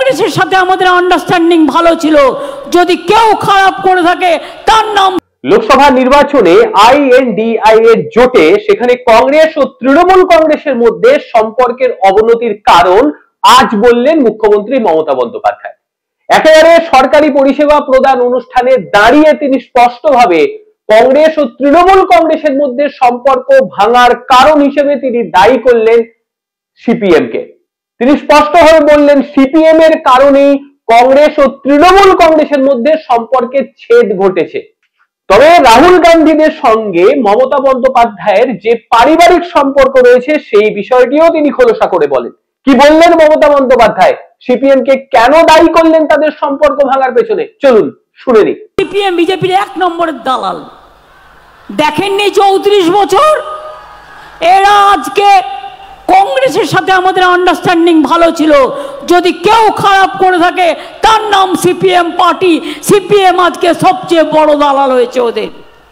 কংগ্রেসের সাথে আমাদের আন্ডারস্ট্যান্ডিং ভালো ছিল, যদি কেউ খারাপ করে থাকে তার নাম। লোকসভা নির্বাচনে INDI এর জোটে সেখানে কংগ্রেস ও তৃণমূল কংগ্রেসের মধ্যে সম্পর্কের অবনতির কারণ আজ বললেন মুখ্যমন্ত্রী মমতা বন্দ্যোপাধ্যায়। একেবারে সরকারি পরিষেবা প্রদান অনুষ্ঠানে দাঁড়িয়ে তিনি স্পষ্টভাবে কংগ্রেস ও তৃণমূল কংগ্রেসের মধ্যে সম্পর্ক ভাঙার কারণ হিসেবে তিনি দায়ী করলেন সিপিএম কে। তিনি স্পষ্টভাবে বললেন সিপিএম এর কারণেই কংগ্রেস ও তৃণমূল কংগ্রেসের মধ্যে সম্পর্কের ছেদ ঘটেছে। তবে রাহুল গান্ধীদের সঙ্গে মমতা বন্দ্যোপাধ্যায়ের যে পারিবারিক সম্পর্ক রয়েছে সেই বিষয়টিও তিনি খোলসা করে বলেন। কি বললেন মমতা বন্দ্যোপাধ্যায়, সিপিএম কে কেন দায়ী করলেন তাদের সম্পর্ক ভাঙার পেছনে, চলুন শুনে নিই। সিপিএম বিজেপির এক নম্বরের দালাল, দেখেননি 34 বছর এরা আজকে কংগ্রেসের সাথে আমাদের আন্ডারস্ট্যান্ডিং ভালো ছিল, যদি কেউ খারাপ করে থাকে তার নাম সিপিএম পার্টি। সিপিএম আজকে সবচেয়ে বড় দালাল হয়েছে ওদের।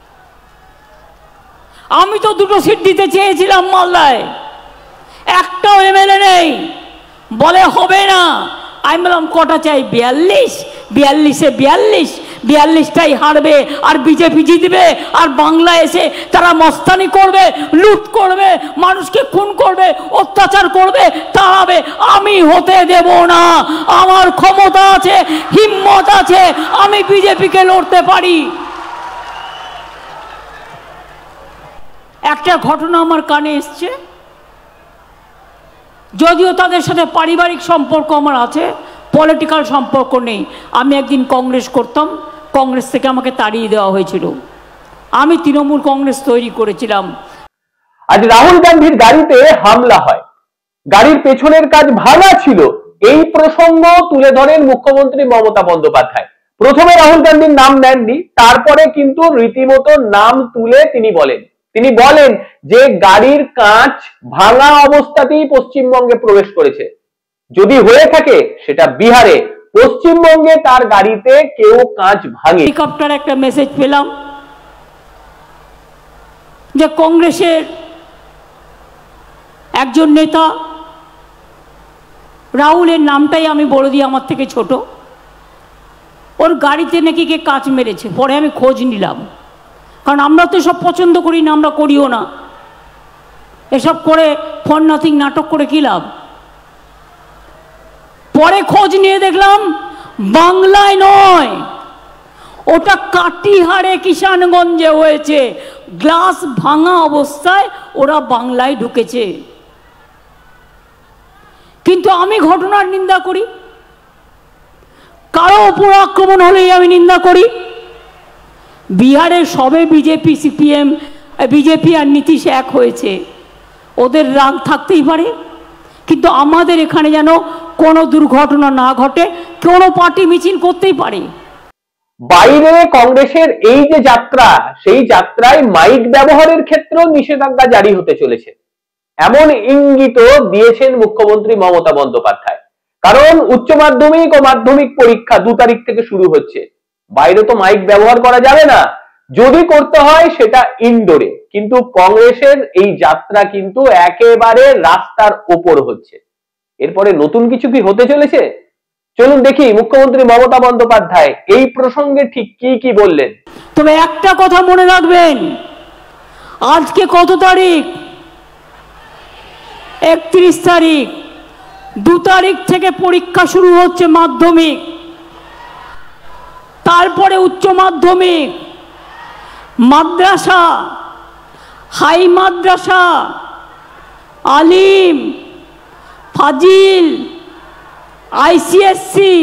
আমি তো 2টো সিট দিতে চেয়েছিলাম মালদায়, একটাও এমএলএ নেই, বলে হবে না। আমি বললাম কটা চাই? 42, 42-এ 42টাই হারবে আর বিজেপি জিতবে। আর বাংলা এসে তারা মস্তানি করবে, লুট করবে, মানুষকে খুন করবে, অত্যাচার করবে, তাড়াবে। আমি হতে দেব না। আমার ক্ষমতা আছে, হিম্মত আছে, আমি বিজেপিকে লড়তে পারি। একটা ঘটনা আমার কানে এসছে, যদিও তাদের সাথে পারিবারিক সম্পর্ক আমার আছে, পলিটিক্যাল সম্পর্ক নেই। আমি একদিন কংগ্রেস করতাম, কংগ্রেস থেকে আমাকে তাড়িয়ে দেওয়া হয়েছিল, আমি তৃণমূল কংগ্রেস তৈরি করেছিলাম। আজ রাহুল গান্ধীর গাড়িতে হামলা হয়, গাড়ির পেছনের কাজ ভাঙা ছিল, এই প্রসঙ্গ তুলে ধরেন মুখ্যমন্ত্রী মমতা বন্দ্যোপাধ্যায়। প্রথমে রাহুল গান্ধীর নাম নেননি, তারপরে কিন্তু রীতিমতো নাম তুলে তিনি বলেন যে গাড়ির কাঁচ ভাঙা অবস্থাতেই পশ্চিমবঙ্গে প্রবেশ করেছে। যদি হয়ে থাকে সেটা বিহারে, পশ্চিমবঙ্গে তার গাড়িতে কেউ কাঁচ ভাঙে। হেলিকপ্টার একটা মেসেজ পেলাম যে কংগ্রেসের একজন নেতা, রাহুলের নামটাই আমি বলে দিই, আমার থেকে ছোট, ওর গাড়িতে নাকি কে কাঁচ মেরেছে। পরে আমি খোঁজ নিলাম, কারণ আমরা তো সব পছন্দ করি না, আমরা করিও না। এসব করে ফর নাথিং নাটক করে কি লাভ? পরে খোঁজ নিয়ে দেখলাম বাংলায় নয়, ওটা কাটিহারে কিষানগঞ্জে হয়েছে। গ্লাস ভাঙা অবস্থায় ওরা বাংলায় ঢুকেছে। কিন্তু আমি ঘটনার নিন্দা করি, কারো উপর আক্রমণ হলেই আমি নিন্দা করি। বিহারে সবে বিজেপি সিপিএম, বিজেপি আর নীতিশ এক হয়েছে, ওদের রাগ থাকতেই পারে, কিন্তু আমাদের এখানে যেন কোনো দুর্ঘটনা না ঘটে, কোনো পার্টি মিছিল করতেই পারে। বাইরে কংগ্রেসের এই যে যাত্রা, সেই যাত্রায় মাইক ব্যবহারের ক্ষেত্রেও নিষেধাজ্ঞা জারি হতে চলেছে, এমন ইঙ্গিত দিয়েছেন মুখ্যমন্ত্রী মমতা বন্দ্যোপাধ্যায়। কারণ উচ্চ মাধ্যমিক ও মাধ্যমিক পরীক্ষা 2 তারিখ থেকে শুরু হচ্ছে, বাইরে তো মাইক ব্যবহার করা যাবে না, যদি করতে হয় সেটা ইনডোরে। কিন্তু কংগ্রেসের এই যাত্রা কিন্তু একেবারে রাস্তার ওপর হচ্ছে। এরপরে নতুন কিছু কি হতে চলেছে, চলুন দেখি মুখ্যমন্ত্রী মমতা বন্দ্যোপাধ্যায় এই প্রসঙ্গে ঠিক কি বললেন। তবে একটা কথা মনে রাখবেন, আজকে কত তারিখ? 31 তারিখ। 2 তারিখ থেকে পরীক্ষা শুরু হচ্ছে মাধ্যমিক, তারপরে উচ্চ মাধ্যমিক, মাদ্রাসা, হাই মাদ্রাসা, আলিম, ফাজিল, ICSC,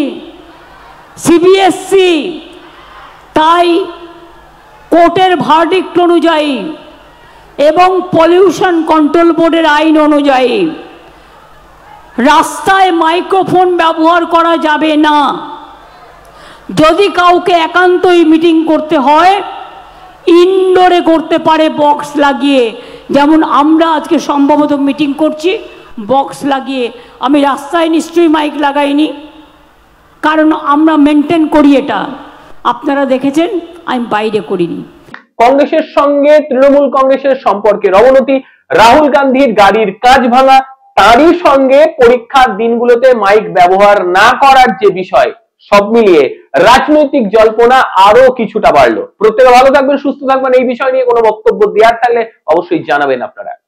CBSE। তাই কোর্টের ভার্ডিক্ট অনুযায়ী এবং পলিউশন কন্ট্রোল বোর্ডের আইন অনুযায়ী রাস্তায় মাইক্রোফোন ব্যবহার করা যাবে না। যদি কাউকে একান্তই মিটিং করতে হয় ইনডোরে করতে পারে বক্স লাগিয়ে, যেমন আমরা আজকে সম্ভবত মিটিং করছি বক্স লাগিয়ে। আমি রাস্তায় নিশ্চয়ই মাইক লাগাইনি, কারণ আমরা মেনটেন করি এটা, আপনারা দেখেছেন, আমি বাইরে করিনি। কংগ্রেসের সঙ্গে তৃণমূল কংগ্রেসের সম্পর্কের অবনতি, রাহুল গান্ধীর গাড়ির কাজ ভাঙা, তারই সঙ্গে পরীক্ষার দিনগুলোতে মাইক ব্যবহার না করার যে বিষয়, সব মিলিয়ে রাজনৈতিক জল্পনা আরো কিছুটা বাড়লো। প্রত্যেকে ভালো থাকবেন, সুস্থ থাকবেন। এই বিষয় নিয়ে কোনো বক্তব্য দেওয়ার থাকলে অবশ্যই জানাবেন আপনারা।